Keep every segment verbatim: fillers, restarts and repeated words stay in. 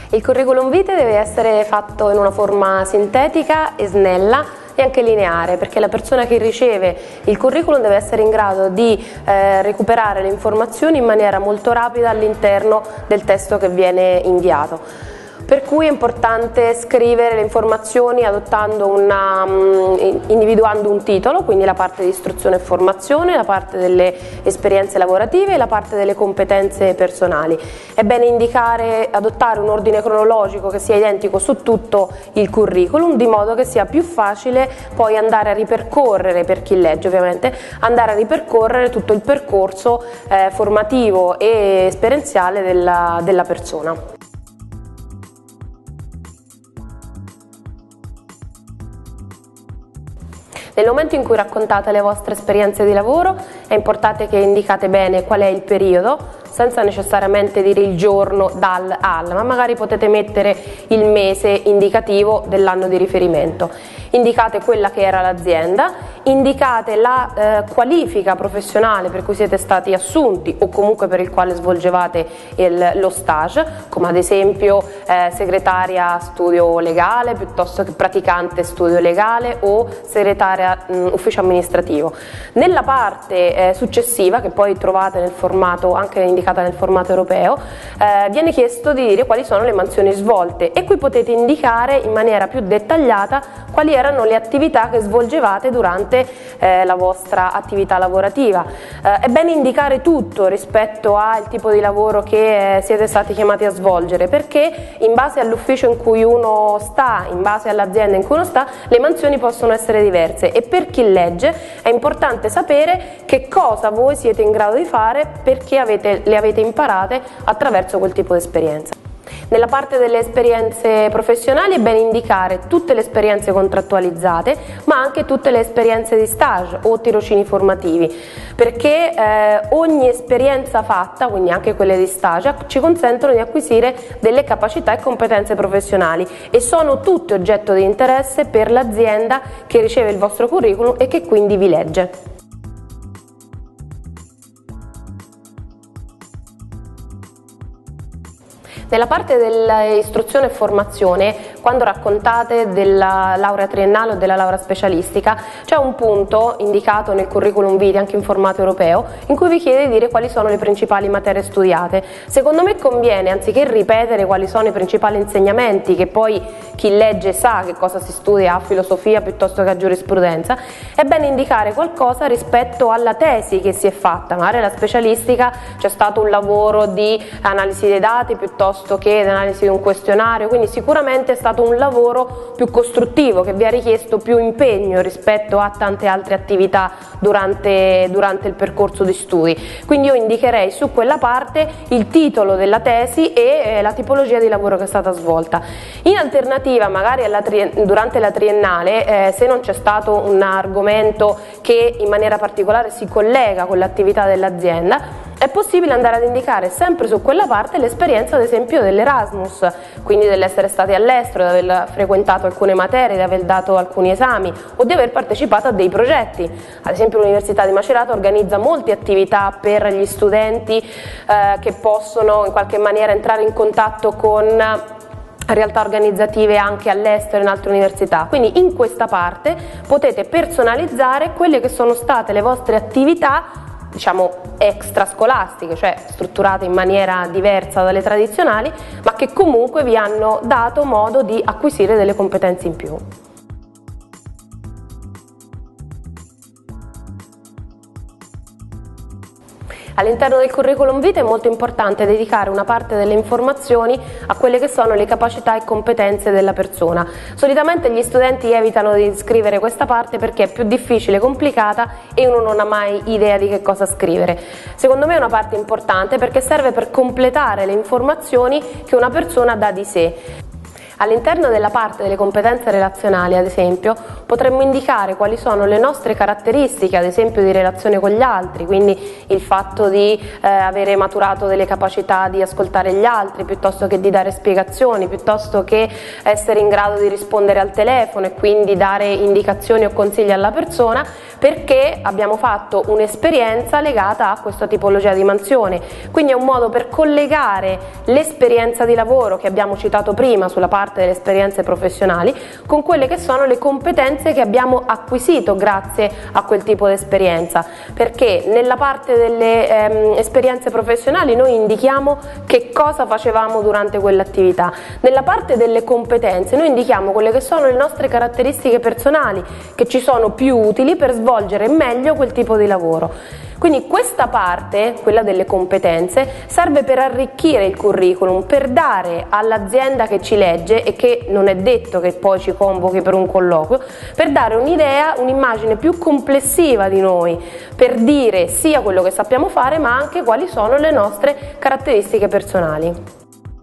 Il curriculum vitae deve essere fatto in una forma sintetica e snella e anche lineare, perché la persona che riceve il curriculum deve essere in grado di eh, recuperare le informazioni in maniera molto rapida all'interno del testo che viene inviato. Per cui è importante scrivere le informazioni adottando una, individuando un titolo, quindi la parte di istruzione e formazione, la parte delle esperienze lavorative e la parte delle competenze personali. È bene indicare, adottare un ordine cronologico che sia identico su tutto il curriculum, di modo che sia più facile poi andare a ripercorrere, per chi legge ovviamente, andare a ripercorrere tutto il percorso eh, formativo e esperienziale della, della persona. Nel momento in cui raccontate le vostre esperienze di lavoro è importante che indicate bene qual è il periodo, senza necessariamente dire il giorno dal al, ma magari potete mettere il mese indicativo dell'anno di riferimento. Indicate quella che era l'azienda, indicate la eh, qualifica professionale per cui siete stati assunti o comunque per il quale svolgevate il, lo stage, come ad esempio eh, segretaria studio legale piuttosto che praticante studio legale o segretaria mh, ufficio amministrativo. Nella parte eh, successiva, che poi trovate nel formato, anche indicata nel formato europeo, eh, viene chiesto di dire quali sono le mansioni svolte e qui potete indicare in maniera più dettagliata quali erano le attività che svolgevate durante eh, la vostra attività lavorativa. Eh, è bene indicare tutto rispetto al tipo di lavoro che eh, siete stati chiamati a svolgere, perché in base all'ufficio in cui uno sta, in base all'azienda in cui uno sta, le mansioni possono essere diverse e per chi legge è importante sapere che cosa voi siete in grado di fare perché avete, le avete imparate attraverso quel tipo di esperienza. Nella parte delle esperienze professionali è bene indicare tutte le esperienze contrattualizzate, ma anche tutte le esperienze di stage o tirocini formativi, perché eh, ogni esperienza fatta, quindi anche quelle di stage, ci consentono di acquisire delle capacità e competenze professionali e sono tutte oggetto di interesse per l'azienda che riceve il vostro curriculum e che quindi vi legge. Nella parte dell'istruzione e formazione, quando raccontate della laurea triennale o della laurea specialistica, c'è un punto indicato nel curriculum vitae, anche in formato europeo, in cui vi chiede di dire quali sono le principali materie studiate. Secondo me conviene, anziché ripetere quali sono i principali insegnamenti, che poi chi legge sa che cosa si studia a filosofia piuttosto che a giurisprudenza, è bene indicare qualcosa rispetto alla tesi che si è fatta. Magari la specialistica c'è stato un lavoro di analisi dei dati piuttosto che l'analisi di un questionario, quindi sicuramente è stato un lavoro più costruttivo che vi ha richiesto più impegno rispetto a tante altre attività durante, durante il percorso di studi. Quindi io indicherei su quella parte il titolo della tesi e eh, la tipologia di lavoro che è stata svolta. In alternativa, magari alla durante la triennale, eh, se non c'è stato un argomento che in maniera particolare si collega con l'attività dell'azienda, è possibile andare ad indicare sempre su quella parte l'esperienza ad esempio dell'Erasmus, quindi dell'essere stati all'estero, di aver frequentato alcune materie, di aver dato alcuni esami o di aver partecipato a dei progetti. Ad esempio l'Università di Macerata organizza molte attività per gli studenti eh, che possono in qualche maniera entrare in contatto con realtà organizzative anche all'estero in altre università, quindi in questa parte potete personalizzare quelle che sono state le vostre attività diciamo extrascolastiche, cioè strutturate in maniera diversa dalle tradizionali, ma che comunque vi hanno dato modo di acquisire delle competenze in più. All'interno del curriculum vitae è molto importante dedicare una parte delle informazioni a quelle che sono le capacità e competenze della persona. Solitamente gli studenti evitano di scrivere questa parte perché è più difficile, complicata e uno non ha mai idea di che cosa scrivere. Secondo me è una parte importante perché serve per completare le informazioni che una persona dà di sé. All'interno della parte delle competenze relazionali, ad esempio, potremmo indicare quali sono le nostre caratteristiche, ad esempio di relazione con gli altri, quindi il fatto di eh, avere maturato delle capacità di ascoltare gli altri piuttosto che di dare spiegazioni, piuttosto che essere in grado di rispondere al telefono e quindi dare indicazioni o consigli alla persona, perché abbiamo fatto un'esperienza legata a questa tipologia di mansione. Quindi è un modo per collegare l'esperienza di lavoro che abbiamo citato prima sulla parte delle esperienze professionali con quelle che sono le competenze che abbiamo acquisito grazie a quel tipo di esperienza, perché nella parte delle ehm, esperienze professionali noi indichiamo che cosa facevamo durante quell'attività, nella parte delle competenze noi indichiamo quelle che sono le nostre caratteristiche personali che ci sono più utili per svolgere meglio quel tipo di lavoro. Quindi questa parte, quella delle competenze, serve per arricchire il curriculum, per dare all'azienda che ci legge, e che non è detto che poi ci convochi per un colloquio, per dare un'idea, un'immagine più complessiva di noi, per dire sia quello che sappiamo fare ma anche quali sono le nostre caratteristiche personali.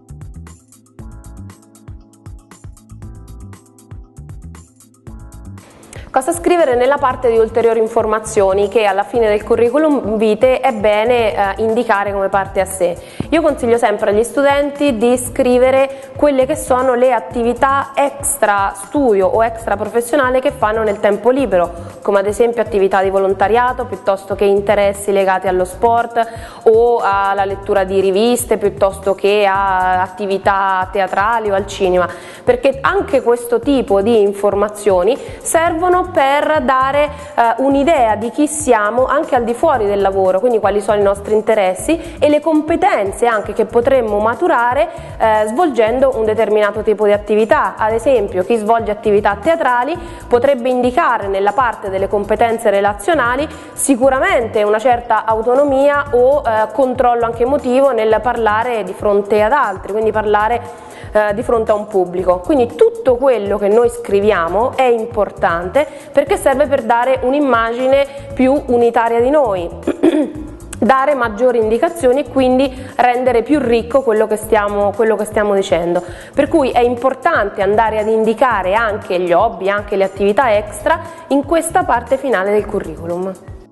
Cosa scrivere nella parte di ulteriori informazioni che alla fine del curriculum vitae è bene eh, indicare come parte a sé. Io consiglio sempre agli studenti di scrivere quelle che sono le attività extra studio o extra professionale che fanno nel tempo libero, come ad esempio attività di volontariato piuttosto che interessi legati allo sport o alla lettura di riviste piuttosto che a attività teatrali o al cinema, perché anche questo tipo di informazioni servono per dare eh, un'idea di chi siamo anche al di fuori del lavoro, quindi quali sono i nostri interessi e le competenze anche che potremmo maturare eh, svolgendo un determinato tipo di attività. Ad esempio, chi svolge attività teatrali potrebbe indicare nella parte delle competenze relazionali sicuramente una certa autonomia o eh, controllo anche emotivo nel parlare di fronte ad altri, quindi parlare eh, di fronte a un pubblico. Quindi tutto quello che noi scriviamo è importante perché serve per dare un'immagine più unitaria di noi, dare maggiori indicazioni e quindi rendere più ricco quello che stiamo, quello che stiamo dicendo. Per cui è importante andare ad indicare anche gli hobby, anche le attività extra in questa parte finale del curriculum.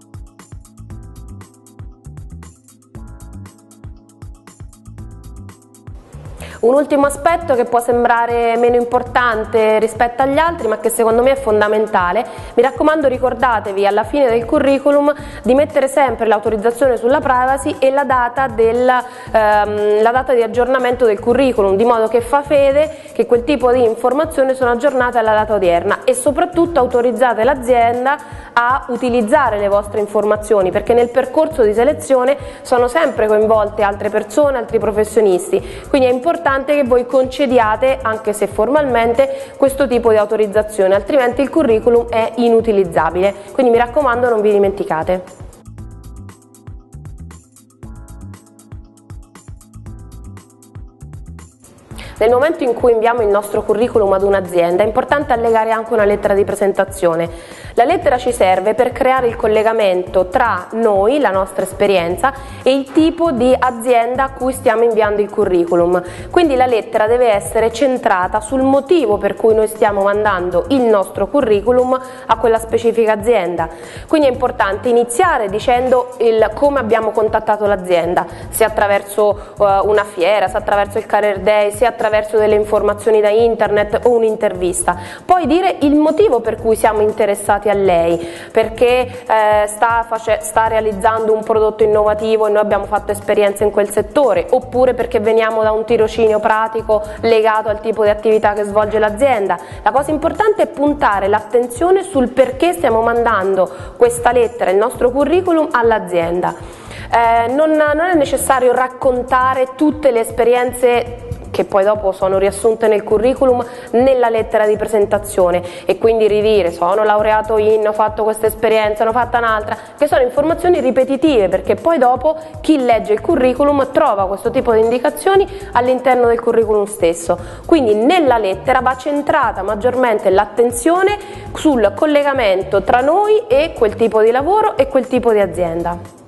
Un ultimo aspetto che può sembrare meno importante rispetto agli altri ma che secondo me è fondamentale: mi raccomando, ricordatevi alla fine del curriculum di mettere sempre l'autorizzazione sulla privacy e la data, del, ehm, la data di aggiornamento del curriculum, di modo che fa fede che quel tipo di informazioni sono aggiornate alla data odierna, e soprattutto autorizzate l'azienda a utilizzare le vostre informazioni, perché nel percorso di selezione sono sempre coinvolte altre persone, altri professionisti, quindi è importante che voi concediate, anche se formalmente, questo tipo di autorizzazione, altrimenti il curriculum è inutilizzabile. Quindi mi raccomando, non vi dimenticate. Nel momento in cui inviamo il nostro curriculum ad un'azienda è importante allegare anche una lettera di presentazione. La lettera ci serve per creare il collegamento tra noi, la nostra esperienza, e il tipo di azienda a cui stiamo inviando il curriculum. Quindi la lettera deve essere centrata sul motivo per cui noi stiamo mandando il nostro curriculum a quella specifica azienda. Quindi è importante iniziare dicendo il come abbiamo contattato l'azienda, se attraverso uh, una fiera, se attraverso il Career Day, se attraverso delle informazioni da internet o un'intervista. Poi dire il motivo per cui siamo interessati a lei, perché eh, sta, sta realizzando un prodotto innovativo e noi abbiamo fatto esperienza in quel settore, oppure perché veniamo da un tirocinio pratico legato al tipo di attività che svolge l'azienda. La cosa importante è puntare l'attenzione sul perché stiamo mandando questa lettera, il nostro curriculum, all'azienda. Eh, non, non è necessario raccontare tutte le esperienze che poi dopo sono riassunte nel curriculum nella lettera di presentazione, e quindi ridire sono laureato in, ho fatto questa esperienza, ne ho fatta un'altra, che sono informazioni ripetitive, perché poi dopo chi legge il curriculum trova questo tipo di indicazioni all'interno del curriculum stesso. Quindi nella lettera va centrata maggiormente l'attenzione sul collegamento tra noi e quel tipo di lavoro e quel tipo di azienda.